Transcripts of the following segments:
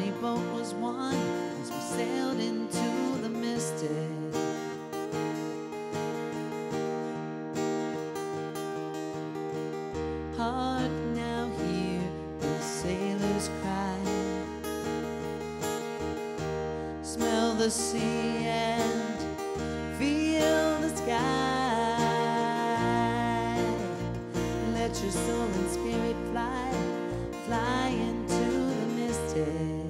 funny boat was one as we sailed into the mystic. Hark now, hear the sailors cry. Smell the sea and feel the sky. Let your soul and spirit fly, fly into the mystic.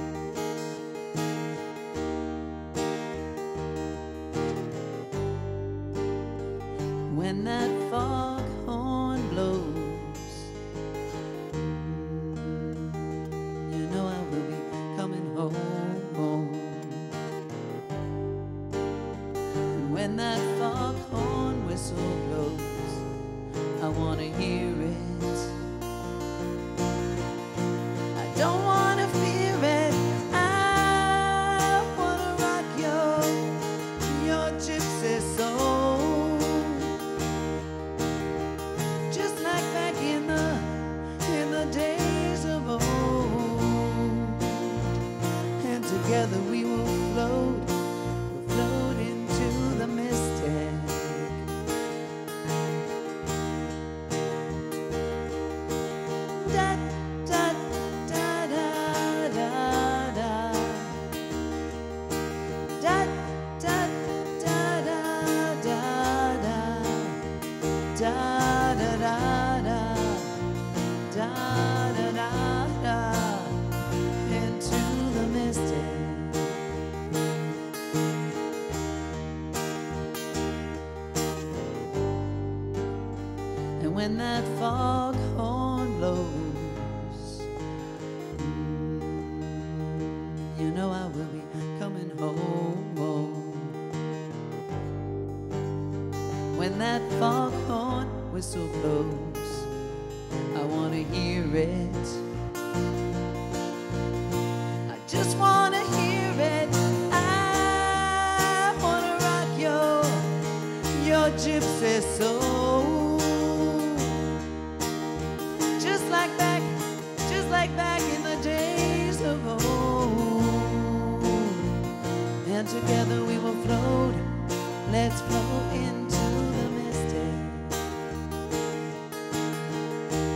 When that foghorn blows, you know I will be coming home. And when that foghorn whistle blows, I want to hear it. I don't want to fear it. I want to rock your gypsy soul. Just like back in the days of old. And together we will float into the mystic. Da da da da da da. Da da da da da da. Da da da da. Da da da da. Into the mystic. And when that foghorn blows, you know I will be coming home. When that foghorn whistle blows, I want to hear it. I just want to hear it. I want to rock your gypsy soul. Just like back in the days of old. And together we will float. Let's float into the mystic.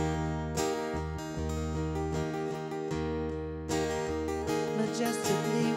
Majestically